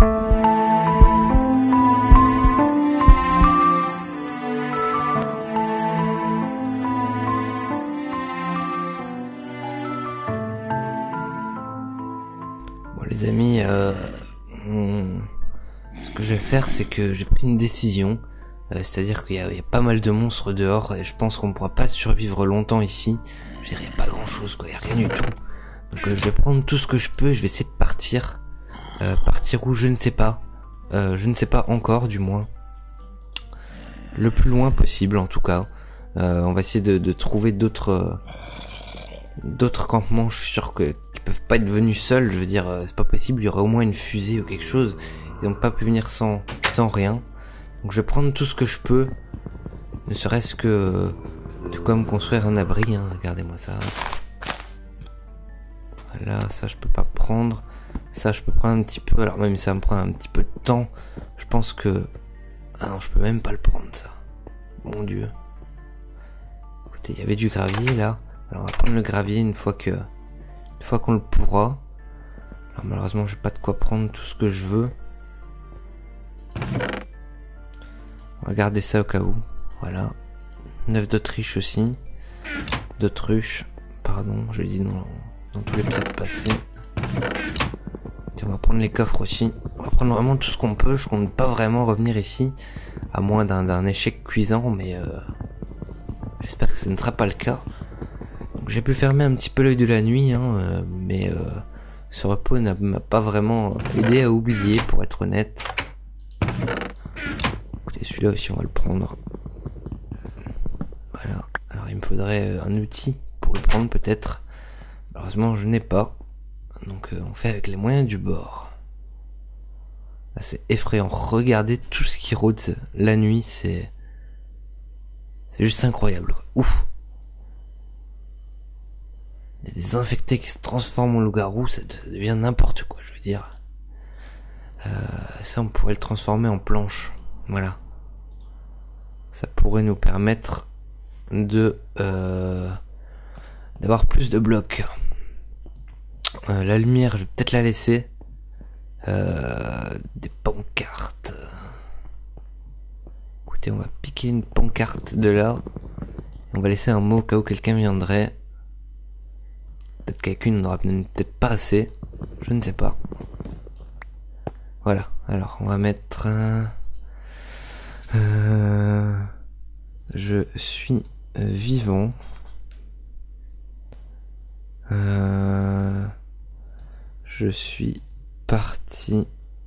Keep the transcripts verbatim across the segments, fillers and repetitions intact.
Bon les amis, euh, on... ce que je vais faire c'est que j'ai pris une décision, euh, c'est-à-dire qu'il y, y a pas mal de monstres dehors et je pense qu'on pourra pas survivre longtemps ici. Je dirais pas grand chose quoi, y a rien du tout. Donc euh, je vais prendre tout ce que je peux et je vais essayer de partir. Euh, partir où je ne sais pas, euh, je ne sais pas encore du moins. Le plus loin possible en tout cas. Euh, on va essayer de, de trouver d'autres... Euh, d'autres campements, je suis sûr que qu'ils peuvent pas être venus seuls, je veux dire, euh, c'est pas possible, il y aurait au moins une fusée ou quelque chose, ils ont pas pu venir sans, sans rien, donc je vais prendre tout ce que je peux, ne serait-ce que, euh, tout comme construire un abri, hein, regardez-moi ça, voilà, ça je peux pas prendre, ça je peux prendre un petit peu, alors même si ça me prend un petit peu de temps, je pense que, ah non, je peux même pas le prendre ça, mon dieu, écoutez, il y avait du gravier là. Alors on va prendre le gravier une fois que, une fois qu'on le pourra. Alors malheureusement j'ai pas de quoi prendre tout ce que je veux. On va garder ça au cas où. Voilà. neuf d'Autriche aussi. D'autruche. Pardon, je l'ai dit dans, dans tous les épisodes passés. Et on va prendre les coffres aussi. On va prendre vraiment tout ce qu'on peut. Je compte pas vraiment revenir ici. À moins d'un d'un échec cuisant, mais euh, j'espère que ce ne sera pas le cas. J'ai pu fermer un petit peu l'œil de la nuit, hein, euh, mais euh, ce repos n'a m'a pas vraiment aidé à oublier, pour être honnête. Écoutez, celui-là aussi, on va le prendre. Voilà. Alors, il me faudrait un outil pour le prendre, peut-être. Malheureusement, je n'ai pas. Donc, euh, on fait avec les moyens du bord. Là, c'est effrayant. Regardez tout ce qui rôde la nuit, c'est... C'est juste incroyable, quoi. Ouf. Il y a des infectés qui se transforment en loup-garou, ça, ça devient n'importe quoi, je veux dire. Euh, ça, on pourrait le transformer en planche. Voilà. Ça pourrait nous permettre de euh, d'avoir plus de blocs. Euh, la lumière, je vais peut-être la laisser. Euh, des pancartes. Écoutez, on va piquer une pancarte de là. On va laisser un mot au cas où quelqu'un viendrait. Peut-être quelqu'un n'aura peut-être pas assez. Je ne sais pas. Voilà. Alors, on va mettre... Euh, euh, je suis vivant. Euh, je suis parti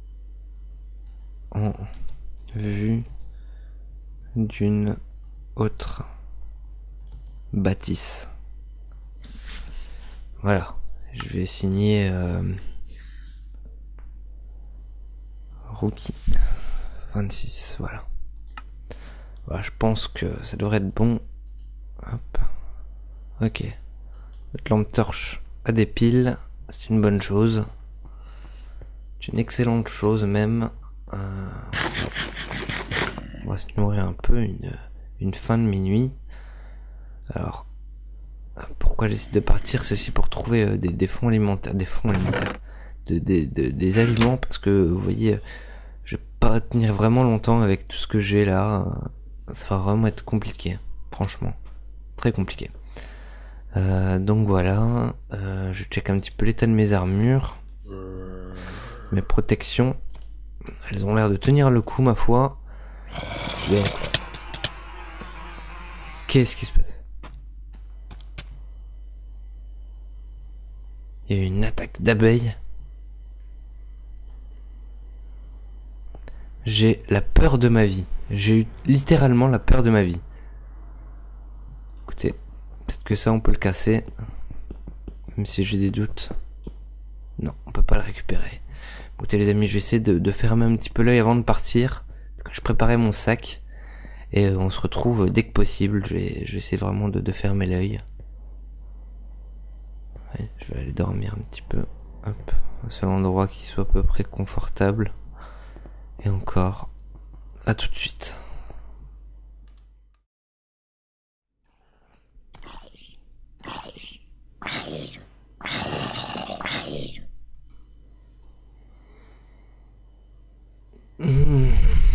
en vue d'une autre bâtisse. Voilà. Je vais signer euh, Rookie vingt-six. Voilà. Voilà. Je pense que ça devrait être bon. Hop. Ok. Notre lampe torche a des piles. C'est une bonne chose. C'est une excellente chose même. Euh, on va se nourrir un peu une, une fin de minuit. Alors, pourquoi j'essaie de partir, c'est aussi pour trouver des, des fonds alimentaires, des fonds alimentaires, de, de, de, des aliments, parce que vous voyez, je vais pas tenir vraiment longtemps avec tout ce que j'ai là. Ça va vraiment être compliqué, franchement, très compliqué. Euh, donc voilà, euh, je check un petit peu l'état de mes armures, mes protections. Elles ont l'air de tenir le coup, ma foi. Mais... qu'est-ce qui se passe? Il y a eu une attaque d'abeilles. J'ai la peur de ma vie. J'ai eu littéralement la peur de ma vie. Écoutez, peut-être que ça on peut le casser. Même si j'ai des doutes. Non, on peut pas le récupérer. Écoutez les amis, je vais essayer de, de fermer un petit peu l'œil avant de partir. Je préparais mon sac. Et on se retrouve dès que possible. Je vais, je vais essayer vraiment de, de fermer l'œil. Ouais, je vais aller dormir un petit peu. Hop. Un seul endroit qui soit à peu près confortable. Et encore. À tout de suite. Mmh.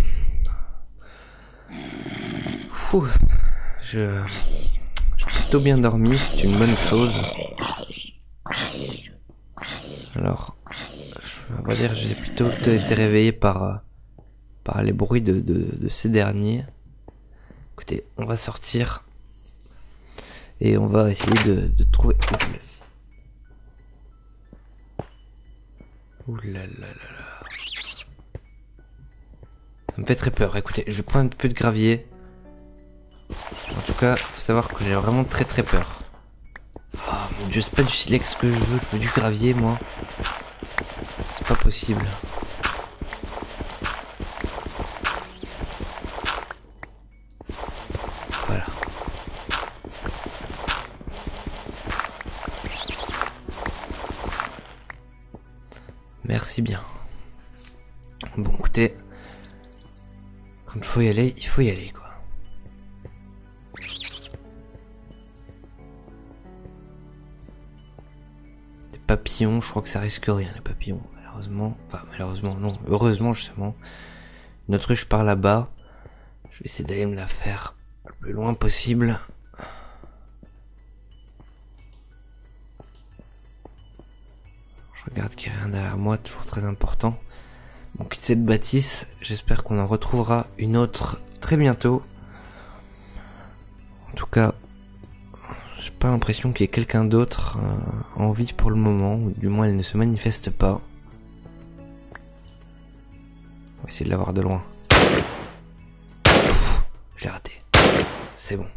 Ouh, je... J'ai plutôt bien dormi, c'est une bonne chose. Alors, je, on va dire j'ai plutôt été réveillé par, par les bruits de, de, de ces derniers. Écoutez, on va sortir et on va essayer de, de trouver... Ouh là là là là. Ça me fait très peur. Écoutez, je vais prendre un peu de gravier. En tout cas, faut savoir que j'ai vraiment très très peur. Oh mon dieu, c'est pas du silex que je veux, je veux du gravier moi. C'est pas possible. Voilà. Merci bien. Bon, écoutez, quand il faut y aller, il faut y aller quoi. Des papillons, je crois que ça risque rien les papillons, malheureusement. Enfin, malheureusement non, heureusement justement. Une autruche par là-bas. Je vais essayer d'aller me la faire le plus loin possible. Je regarde qu'il n'y a rien derrière moi, toujours très important. Bon, quitte cette bâtisse, j'espère qu'on en retrouvera une autre très bientôt. En tout cas, j'ai pas l'impression qu'il y ait quelqu'un d'autre euh, en vie pour le moment, ou du moins elle ne se manifeste pas. On va essayer de la voir de loin. J'ai raté. C'est bon.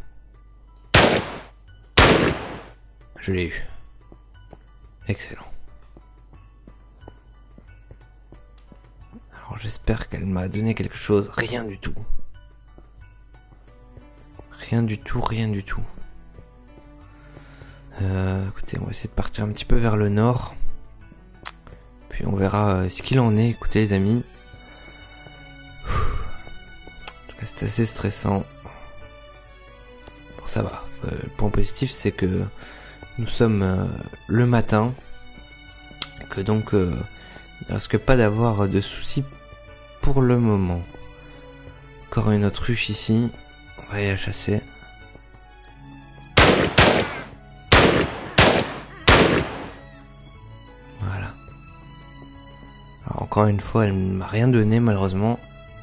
Je l'ai eu. Excellent. Alors j'espère qu'elle m'a donné quelque chose. Rien du tout. Rien du tout, rien du tout. Euh, écoutez, on va essayer de partir un petit peu vers le nord. Puis on verra euh, ce qu'il en est. Écoutez les amis. En tout cas c'est assez stressant. Bon ça va. Euh, le point positif c'est que nous sommes euh, le matin. Que donc euh, il ne risque pas d'avoir de soucis pour le moment. Encore une autruche ici. On va aller la chasser. Voilà. Alors encore une fois, elle ne m'a rien donné malheureusement.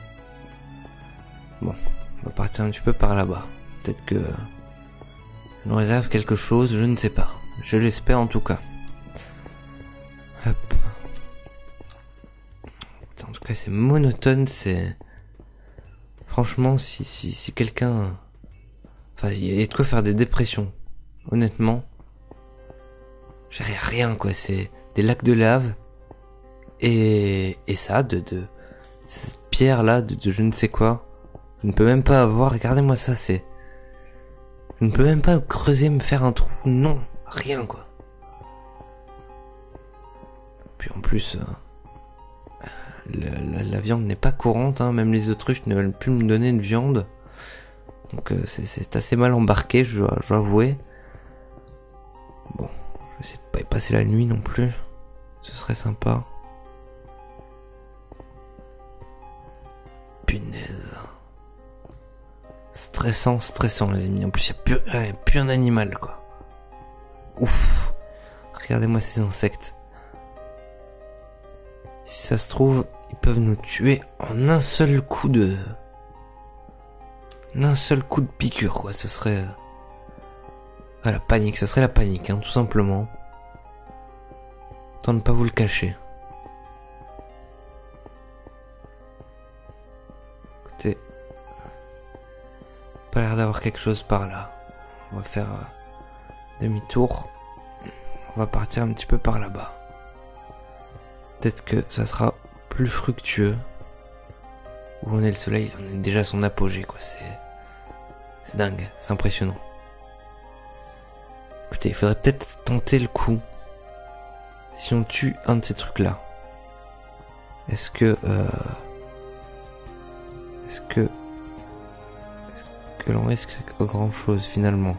Bon, on va partir un petit peu par là-bas. Peut-être que elle nous réserve quelque chose, je ne sais pas. Je l'espère en tout cas. Hop. En tout cas, c'est monotone, c'est... Franchement, si, si, si quelqu'un... Enfin, il y a de quoi faire des dépressions. Honnêtement. J'ai rien, quoi. C'est des lacs de lave. Et, et ça, de, de... Cette pierre-là, de, de je ne sais quoi. Je ne peux même pas avoir... Regardez-moi ça, c'est... Je ne peux même pas creuser, me faire un trou. Non, rien, quoi. Puis en plus... Euh... La, la, la viande n'est pas courante, hein. Même les autruches ne veulent plus me donner de viande. Donc euh, c'est assez mal embarqué, je dois, je dois avouer. Bon, je vais essayer de pas y passer la nuit non plus. Ce serait sympa. Punaise. Stressant, stressant les amis. En plus il n'y a, a plus un animal quoi. Ouf. Regardez-moi ces insectes. Si ça se trouve, ils peuvent nous tuer en un seul coup de... Un seul coup de piqûre, quoi. Ce serait... Ah, la panique, ce serait la panique, hein, tout simplement. Tant de ne pas vous le cacher. Écoutez... Pas l'air d'avoir quelque chose par là. On va faire... Euh, demi-tour. On va partir un petit peu par là-bas. Peut-être que ça sera plus fructueux. Où on est le soleil, on est déjà à son apogée quoi, c'est... C'est dingue, c'est impressionnant. Écoutez, il faudrait peut-être tenter le coup. Si on tue un de ces trucs là. Est-ce que... Euh... Est-ce que... Est-ce que l'on risque grand chose finalement?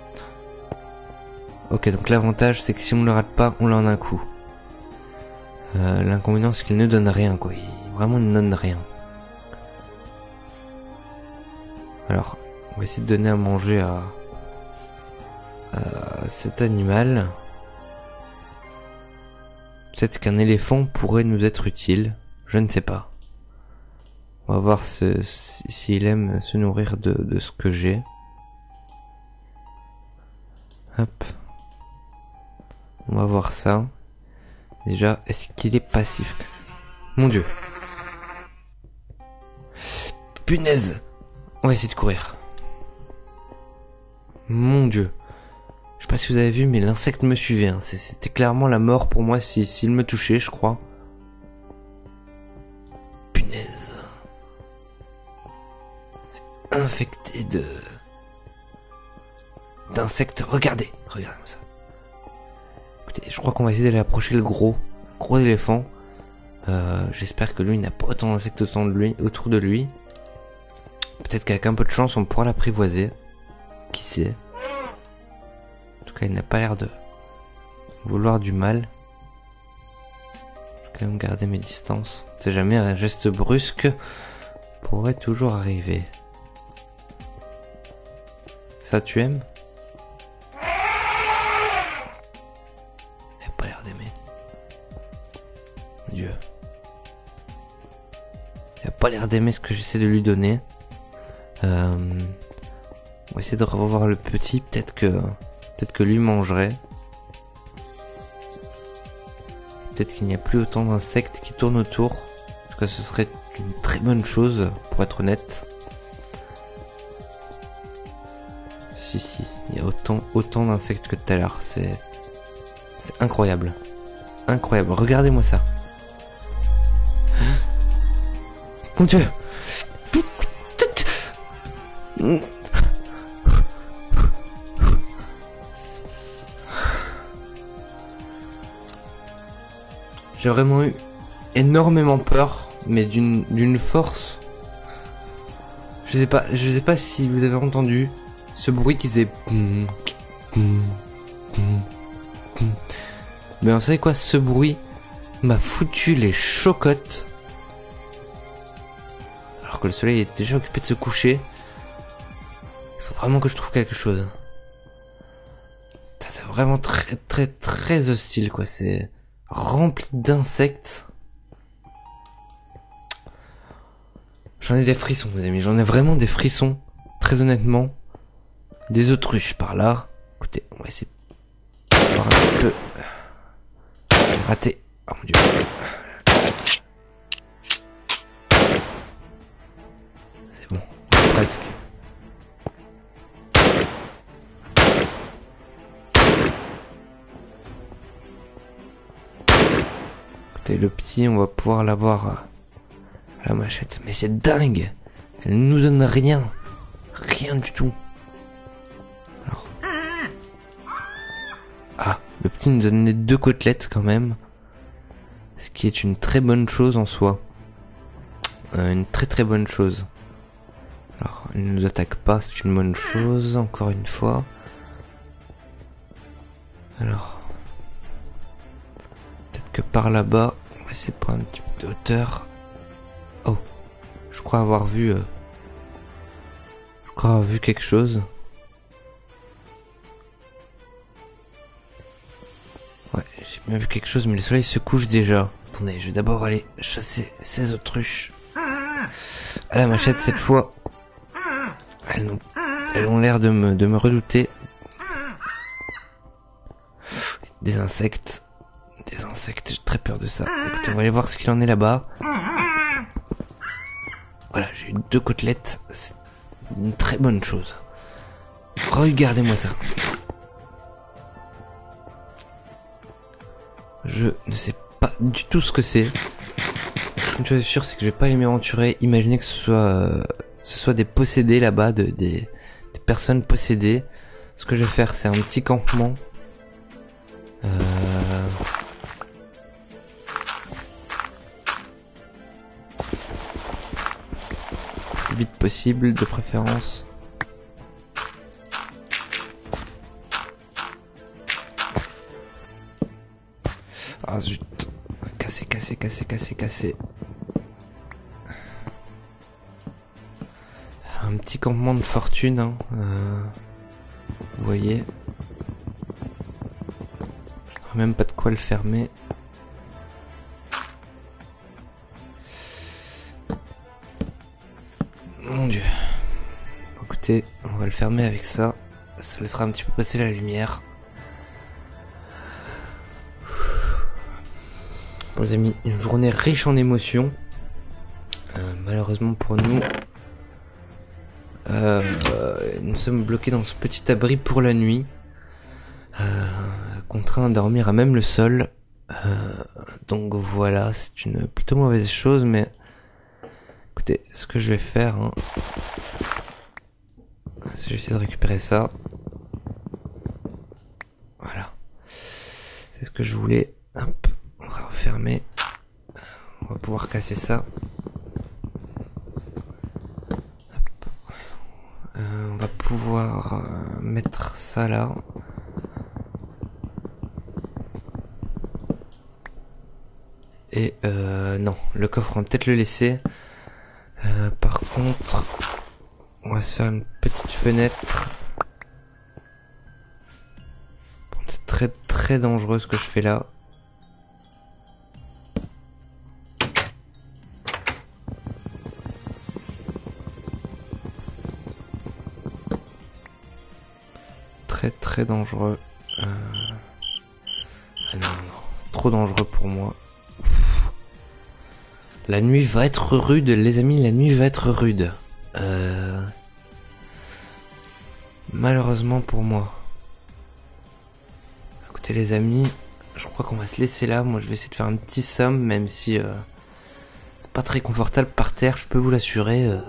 Ok, donc l'avantage c'est que si on ne le rate pas, on l'a en un coup. Euh, L'inconvénient c'est qu'il ne donne rien quoi, il, vraiment il ne donne rien. Alors, on va essayer de donner à manger à, à cet animal. Peut-être qu'un éléphant pourrait nous être utile, je ne sais pas. On va voir s'il ce, si, aime se nourrir de, de ce que j'ai. Hop. On va voir ça. Déjà, est-ce qu'il est passif? Mon dieu. Punaise. On va essayer de courir. Mon dieu. Je sais pas si vous avez vu, mais l'insecte me suivait. Hein. C'était clairement la mort pour moi s'il si, me touchait, je crois. Punaise. C'est infecté de... d'insectes. Regardez. Regardez ça. Écoutez, je crois qu'on va essayer d'aller approcher le gros. Gros éléphant. Euh, J'espère que lui n'a pas autant d'insectes autour de lui. Autour de lui. Peut-être qu'avec un peu de chance, on pourra l'apprivoiser. Qui sait? En tout cas, il n'a pas l'air de vouloir du mal. Je vais quand même garder mes distances. On sait jamais, un geste brusque pourrait toujours arriver. Ça, tu aimes? Il n'a pas l'air d'aimer. Dieu. Il n'a pas l'air d'aimer ce que j'essaie de lui donner. Euh, on va essayer de revoir le petit. Peut-être que, peut-être que lui mangerait. Peut-être qu'il n'y a plus autant d'insectes qui tournent autour. En tout cas, ce serait une très bonne chose, pour être honnête. Si, si, il y a autant, autant d'insectes que tout à l'heure. C'est, c'est incroyable. Incroyable. Regardez-moi ça. Mon dieu. J'ai vraiment eu énormément peur, mais d'une d'une force. Je sais pas, je sais pas si vous avez entendu ce bruit qui faisait. Mais vous savez quoi, ce bruit m'a foutu les chocottes. Alors que le soleil est déjà occupé de se coucher. Il faut vraiment que je trouve quelque chose. C'est vraiment très très très hostile quoi, c'est rempli d'insectes. J'en ai des frissons mes amis, j'en ai vraiment des frissons. Très honnêtement. Des autruches par là. Écoutez, on va essayer de voir un petit peu. J'ai raté. Oh mon dieu. C'est bon, presque. Écoutez, le petit, on va pouvoir l'avoir à la machette. Mais c'est dingue. Elle ne nous donne rien. Rien du tout. Alors. Ah, le petit nous donnait deux côtelettes quand même. Ce qui est une très bonne chose en soi. Euh, une très très bonne chose. Alors, il ne nous attaque pas, c'est une bonne chose, encore une fois. Alors. Peut-être que par là-bas, on va essayer de prendre un petit peu de hauteur. Oh, je crois avoir vu... Euh, je crois avoir vu quelque chose. Ouais, j'ai bien vu quelque chose, mais le soleil se couche déjà. Attendez, je vais d'abord aller chasser ces autruches. À la machette cette fois. Elles ont, elles ont l'air de me, de me redouter. Des insectes. Des insectes, j'ai très peur de ça. Écoutez, on va aller voir ce qu'il en est là-bas. Voilà, j'ai eu deux côtelettes. C'est une très bonne chose. Regardez-moi ça. Je ne sais pas du tout ce que c'est. Une chose est sûre, c'est que je vais pas aller m'aventurer. Imaginez que ce soit, euh, ce soit des possédés là-bas, de, des, des personnes possédées. Ce que je vais faire, c'est un petit campement. Euh... Le plus vite possible, de préférence. Ah zut, on va casser casser, casser. Un petit campement de fortune, hein. Euh, vous voyez. Je n'aurai même pas de quoi le fermer. Mon Dieu. Écoutez, on va le fermer avec ça. Ça laissera un petit peu passer la lumière. Bon les amis, une journée riche en émotions. Euh, malheureusement pour nous, euh, euh, nous sommes bloqués dans ce petit abri pour la nuit. Euh, contraints à dormir à même le sol. Euh, donc voilà, c'est une plutôt mauvaise chose, mais écoutez, ce que je vais faire, hein, c'est j'essaie de récupérer ça. Voilà, c'est ce que je voulais. Hop, on va refermer. On va pouvoir casser ça. Hop. Euh, on va pouvoir euh, mettre ça là. Et euh, non, le coffre on va peut-être le laisser. Euh, par contre, on va se faire une petite fenêtre. Bon, c'est très très dangereux ce que je fais là. Très très dangereux. Euh... Ah non, non, c'est trop dangereux pour moi. La nuit va être rude, les amis, la nuit va être rude. Euh... Malheureusement pour moi. Écoutez les amis, je crois qu'on va se laisser là. Moi je vais essayer de faire un petit somme, même si euh, c'est pas très confortable par terre, je peux vous l'assurer. Euh...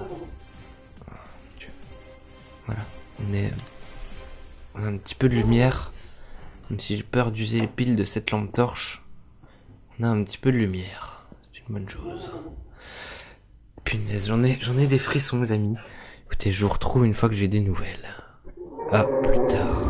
Voilà, on est... on a un petit peu de lumière. Même si j'ai peur d'user les piles de cette lampe torche, on a un petit peu de lumière. C'est une bonne chose. Punaise, j'en ai, j'en ai des frissons, les amis. Écoutez, je vous retrouve une fois que j'ai des nouvelles. À plus tard.